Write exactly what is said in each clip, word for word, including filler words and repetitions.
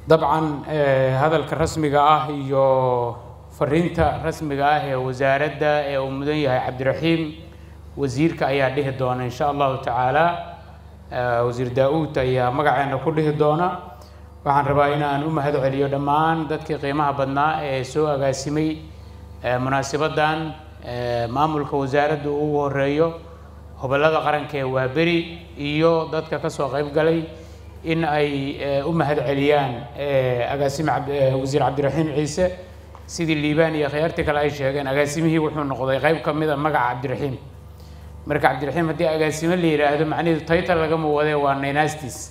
طبعا هذا الرسمي آه يو فرينتا رسمي آه وزارة دا ومدنية عبد الرحيم وزير كأياده الدونا إن شاء الله تعالى وزير داود يا مقعنا كله الدونا وعن رباينا أن أم هذا عليو دمان دتك قيمها بدنا سوء قاسمي مناسبة دان مامل كوزارة وهو الرئيو هبلغ قرن كوابري إيو دتك كسوة غيب قلي إن أي أم هذا عليان قاسم وزير عبد الرحيم عيسى سيدي الليباني يا خيارتك العيشة كان قاسمه وحنا نقضي غيب كم إذا مقع عبد الرحيم مرك عبد الرحيم هدي قاسم اللي هذا معني تايتل رقم وده وانيناستيس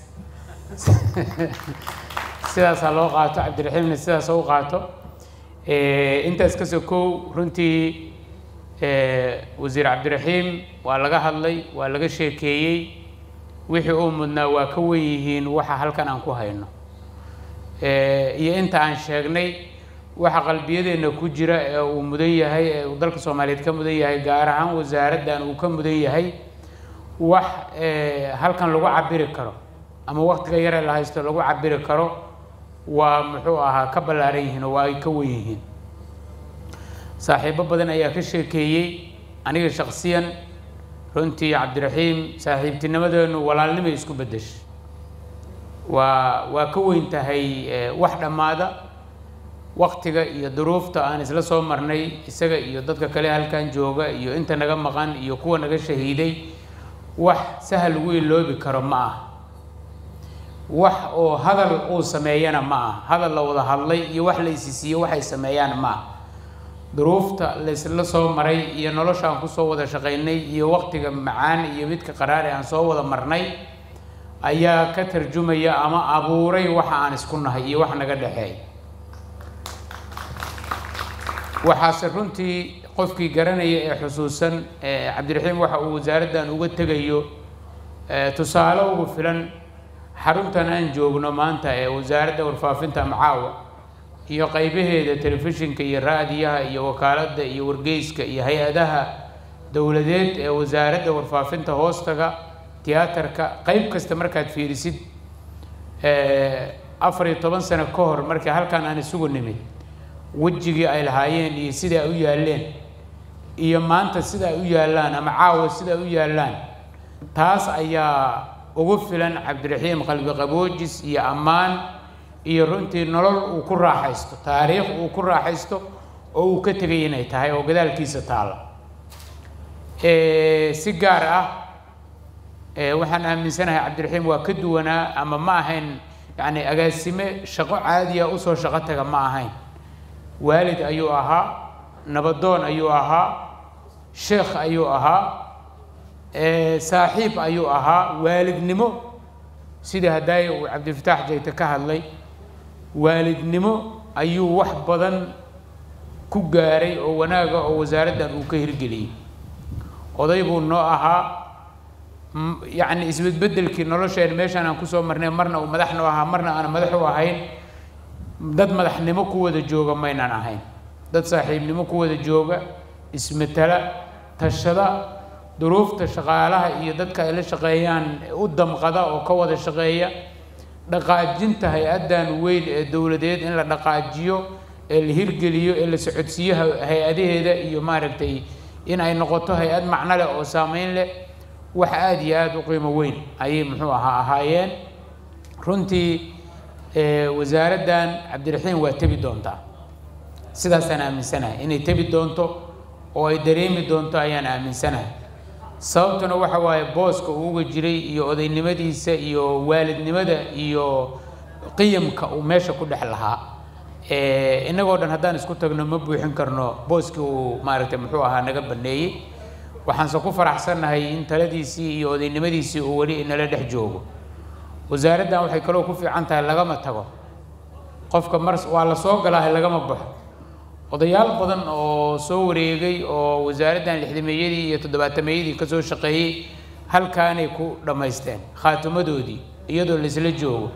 سيدا سالوقاته عبد الرحيم سيدا سوقاته انت اسكسكو رنتي وزير عبد الرحيم ولاغا hadlay waa laga sheekeeyay wixii uu mudnaa waa ka weeyeen waxa halkan aan ku hayno ee iyo inta aan sheegnay waxa qalbiyadeena ku jira ee uu mudan yahay ee uu dalka Soomaaliyeed ka mudan yahay gaar ahaan wasaaraddan uu ka mudan yahay wax ee halkan lagu cabiri karo ama waqtiga yar ee la haysto lagu cabiri karo waa muxuu ahaa ka balaaran yihiin oo ay ka weeyeen saaxiibo badan ayaa ka sheekeeyay aniga shakhsiyan runtii عبد الرحيم saaxiibtinimadeenu walaalnimo isku bedesh waa waa ka weyn tahay wax dhamaada waqtiga iyo duruufta aan isla soo marnay isaga iyo dadka kale halkan jooga iyo inta naga maqan iyo kuwa naga shahiiday wax sahal ugu iloobi karo ma ah wax oo hadal uu sameeyana ma ah hadal la wada hadlay iyo wax la isisiyo waxay sameeyaan ma ah duruufta la isla soo maray iyo nolosha aan ku soo wada shaqeynay iyo waqtiga macaan iyo midka qaraar aan soo wada marnay ayaa ka tarjumaya ama abuuray waxa aan isku nahay iyo wax naga dhaxeey waxa runtii qofkii garanaya ee xusuusan عبد الرحيم waxa uu wasaaraddan uga tagayo tusaale ugu filan xaruntan aan joogno maanta ee wasaaradda warfaafinta macaawa iyo qaybaheeda telefishinka iyo raadiyaha iyo wakaaladda iyo wargeyska iyo hay'adaha dawladeed ee wasaaradda warfaafinta hoostaga tiyaatarka qayb kasta markaad fiirisid ee afar iyo toban sano ka hor markii halkan aan isugu nimid wajigii ay lahaayeen iyo sida ay u yaaleen iyo maanta sida ay u yaalaan ama caawa sida ay u yaalaan taas ayaa ugu filan عبد الرحيم qalbi qaboojis iyo amaan iyo runtii nolol uu ku raaxaysto taariikh uu ku raaxaysto oo uu ka tagay inay tahay oo gadaalkiisa taala ee si gaar ah ee waxaan aaminsanahay عبد الرحيم waa ka duwanaa ama ma ahayn yani agaasime shaqo caadi ah u soo shaqo taga ma ahayn waalid ayuu ahaa nabadoon ayuu ahaa sheekh ayuu ahaa ee saaxiib ayuu ahaa waalidnimo sida haday uu عبد الفتاح jayta ka hadlay waalidnimo ayuu wax badan ku gaaray oo wanaaga oo wasaaraddan uu ka hirgeliyay oday buu noo ahaa yani isbedbedelkii nolosheen meeshan aan ku soo marnay marna uu madax noo ahaa marna aan madax u ahayn dad madaxnimo ku wada jooga maynaan ahayn dad saaxiibnimo ku wada jooga ismatala tashada duruufta shaqaalaha iyo dadka ay la shaqeeyaan u damqada oo ka wada shaqeeya dhaqaajinta hay'addan weyn ee dawladeed in la dhaqaajiyo ee la hirgeliyo ee la socodsiyo hay'adaheeda iyo maaragtay in ay noqoto hay'ad macno leh oo saameyn leh wax aad iyo aad u qiimo weyn ayay muxuu ahaa ahaayeen runtii ee wasaaraddan عبد الرحيم waa tabi doontaa sidaas aan aaminsanahay inay tabi doonto oo ay dareemi doonto ayaan aaminsanahay sababtuna waxa waaye booska uu uga jiray iyo odaynimadiisa iyo waalidnimada iyo qiyamka uu meesha ku dhex lahaa ee inagoo dhan haddaan isku tagno ma buuxin karno booski uu maaragtay muxuu ahaa naga baneeyay waxaan soo ku faraxsanahay in taladiisii iyo odaynimadiisii uu wali inala dhex joogo wasaaraddan waxay kaloo ku fiican tahay lagama tago qofka mar waa la soo galaa lagama baxo odayaal badan oo soo wareegay oo wasaaraddan lixdameeyadii iyo toddobaatameyadii ka soo shaqeeyay halkaanay ku dhamaysteen khaatimadoodii iyadoo la isla joogo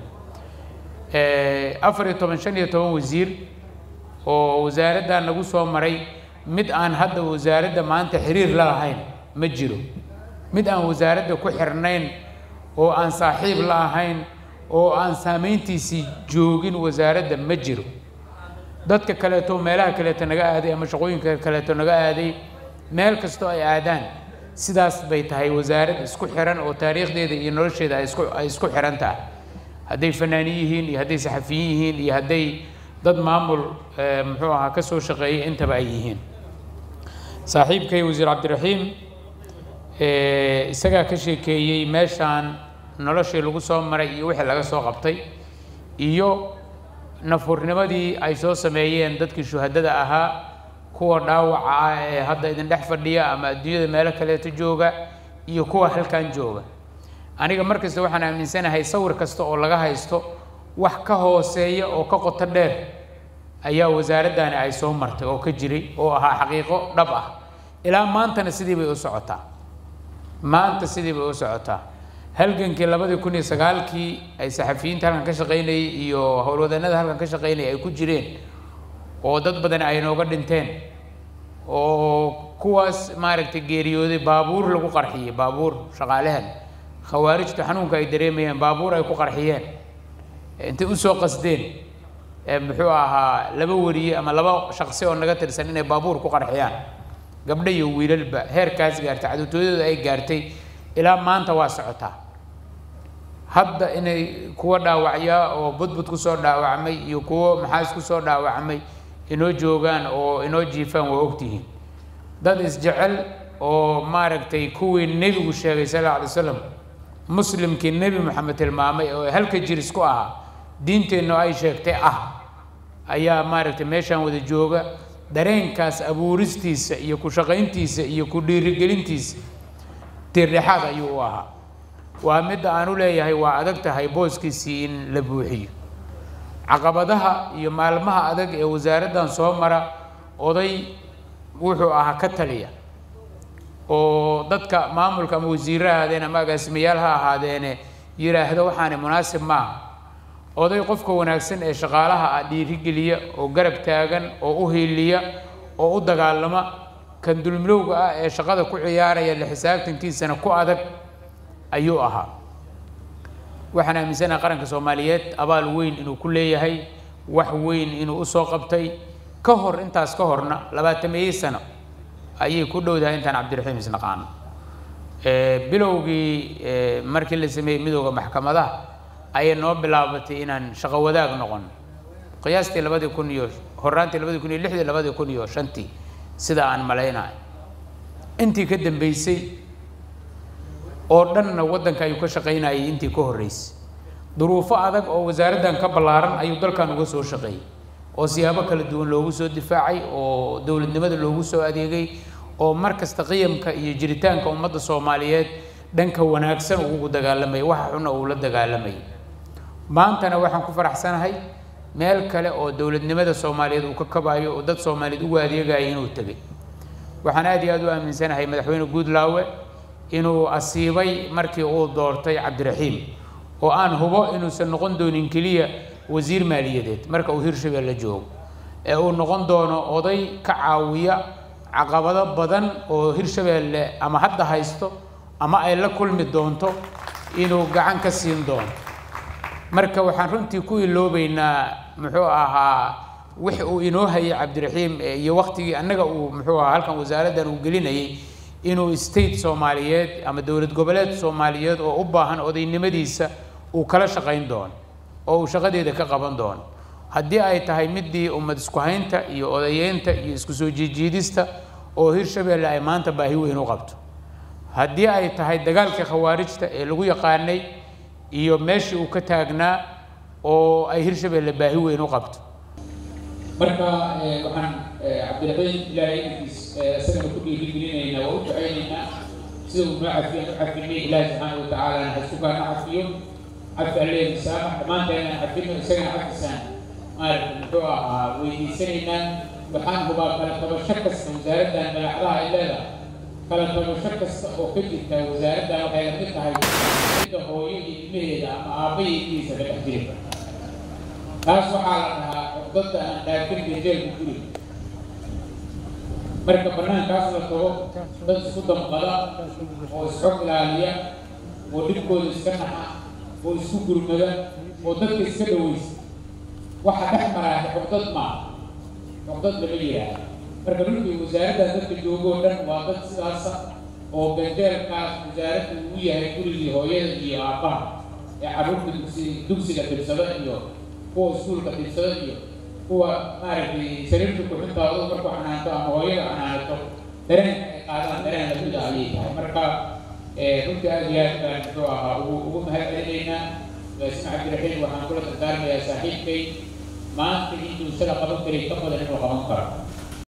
ee afar iyo toban shan iyo toban wasiir oo wasaaraddan nagu soo maray mid aan hadda wasaaradda maanta xiriir la lahayn ma jiro mid aan wasaaradda ku xirnayn oo aan saaxiib la ahayn oo aan saameyntiisii joogin wasaaradda ma jiro dadka kaleeto meelaha kaleeto naga aaday ama shaqooyinka kaleeto naga aaday meel kastoo ay aadaan sidaas bay tahay wasaarad isku xiran oo taariikhdeeda iyo nolosheeda ay isku ay isku xiran tahay hadday fanaaniin yihiin iyo hadday saxafiyiin yihiin iyo hadday dad maamul muxuu ahaa ka soo shaqeeyay intaba ay yihiin saaxiibkay wasiir cabdiraxiim isagaa ka sheekeeyey meeshaan noloshii lagu soo maray iyo wixii laga soo qabtay iyo nafurnimadii ay soo sameeyeen dadkii shuhadada ahaa kuwa dhaawaca ah ee hadda idin dhex fadhiya ama adduunyada meelo kaleeto jooga iyo kuwa halkan jooga aniga markasta waxaan aaminsanahay sawir kasta oo laga haysto wax ka hooseeya oo ka qoto dheer ayaa wasaaraddaani ay soo martay oo ka jiray oo ahaa xaqiiqo dhab ah ilaa maantana sidii bay u socotaa maanta sidii bay u socotaa halgankii labadii kun iyo sagaalkii ay saxafiyiinta halkan ka shaqaynayay iyo howlwadanada halkan ka shaqaynayay ay ku jireen oo dad badan ay nooga dhinteen oo kuwaas maaragtay geeriyooday baabuur lagu qarxiyey baabuur shaqaalahan khawaarijta xanuunka ay dareemayeen baabuur ay ku qarxiyeen intay u soo qasdeen muxuu ahaa laba wariye ama laba shaqsi oo naga tirsan inay baabuur ku qarxiyaan gabdho iyo wiilalba heerkaas gaartay cadowtooyadooda ay gaartay ilaa maanta waa socotaa hadda inay kuwa dhaawacyaa oo budbud ku soo dhaawacmay iyo kuwa maxaas ku soo dhaawacmay inoo joogaan oo inoo jiifaan waa ogtihiin dad isjecel oo maaragtay kuwii nebigu sheegay sal alla alay wasalam muslimkii nebi moxamed tilmaamay oo halka jir isku ahaa diinteenna ay sheegtay ah ayaa maaragtay meeshaan wada jooga dareenkaas abuuristiisa iyo ku shaqayntiisa iyo ku dhiirigelintiisa tirdhexaad ayuu u ahaa waa midda aan u leeyahay waa adag tahay booskiisii in la buuxiyo caqabadaha iyo maalmaha adag ee wasaaraddan soo mara oday wuxuu ahaa ka taliya oo dadka maamulka ama wasiirra ahaadeen ama agaasimayaal ha ahaadeene yidhaahdo waxaani munaasib maaha oday qofka wanaagsan ee shaqaalaha ah dhiirigeliya oo garab taagan oo u hiiliya oo u dagaalama kan dulmilowga ah ee shaqada ku ciyaaraya la xisaabtankiisana ku adag ayuu ahaa waxaan aaminsanahay qaranka Soomaaliyeed abaal weyn inuu ku leeyahay wax weyn inuu u soo qabtay ka hor intaas ka horna labaatan sano ayay ku dhowdahay intaan Cabdiraxiim isnaqaan ee bilowgii markii la sameeyay midowga maxkamadaha ayay noo bilaabatay inaan shaqo wadaag noqon qiyaastii labadii kun iyo horaantii labadii kun iyo lixdii labadii kun iyo shantii sida aan maleynaa intii ka dambeysay oo dhanna waddanka ayuu ka shaqaynayay intii ka horeysay duruufo adag oo wasaaraddan ka ballaaran ayuu dalkan uga soo shaqeeyay oo siyaabo kala duwan loogu soo difaacay oo dowladnimada loogu soo adeegay oo markasta qiyamka iyo jiritaanka ummadda Soomaaliyeed dhanka wanaagsan ugu dagaalamay waxa xuna uu la dagaalamay maantana waxaan ku faraxsanahay meel kale oo dowladnimada Soomaaliyeed uu ka kabayo oo dad Soomaaliyeed ugu adeegay inuu tagay waxaan aad iyo aad u aaminsanahay madaxweyne Guudlaawe inuu asiibay markii uu doortay Cabdiraxiim oo aan hubo inuusan noqon doonin kaliya wasiir maaliyadeed marka uu Hirshabeelle joogo ee uu noqon doono oday ka caawiya caqabado badan oo Hirshabeelle ama hadda haysto ama ay la kulmi doonto inuu gacan ka siin doono marka waxaan runtii ku iloobaynaa muxuu ahaa wix uu inoo hayay Cabdiraxiim iyo waqtigii annaga uu muxuu ahaa halkan wasaaraddan uu gelinayay inuu state Soomaaliyeed ama dawlad goboleed Soomaaliyeed oo u baahan odaynimadiisa uu kala shaqayn doono oo uu shaqadeeda ka qaban doono haddii ay tahay midii ummad isku haynta iyo odayeenta iyo isku soo jiidista oo Hirshabeelle ay maanta baahi weyn u qabto haddii ay tahay dagaalka khawaarijta ee lagu yaqaanay iyo meeshii uu ka taagnaa oo ay Hirshabeelle baahi weyn u qabto marka waxaan Cabdiraxiim ilaahay isagana ku dhiirigelinaynaa oo u ducaynaynaa sida uu noo cafiyo cafinay ilaahay subxaanahu wa tacaala xasuukaan cafiyo cafi alle misaamax dhammaanteena cafino isagana cafisaan maaragta muxuu ahaa weydiisanaynaa waxaan hubaa kala tabasho kasta wasaaraddan magacdaha ay leedahay kala tabasho kasta oo ka jirta wasaaraddan waxay la mid tahay midda hooyo iyo ilmaheeda ama aabba iyo ilmihiisa ka dhex jiri taas waxaa la dhahaa codadda aan dhaafin jeelka guriga marka barnaamijkaas la tago dad isku damqada oo isxog ilaaliya oo dhibkooda iska naxa oo isku gurmada oo dadka iska dhawaysa waxa dhex maraa xuquuqdad ma xuquuqdad lama yiraahdo marka runtii wasaaradda dadka joogo dhan waa dad sidaas oo ganjeelkaas wasaaraddu uu yahay gurigii hooyada iyo aabbaha ee carruurta dugsiga dhibsada iyo kuwa iskuulka dhibsada iyo kuwa maaragtay sariirta ku xuntaado markuu xanaanto ama hooyada xanaanato dareen ay qaadaan dareen la mid ah ayay tahay marka runtii aad iyo aad baan muxuu ahaa ugu mahadcelinaynaa isma cabdiraxiim waxaan kula dardaarmayaa saaxiibkay maanta intuu isaga qaban karay ka badan inuu qaban karo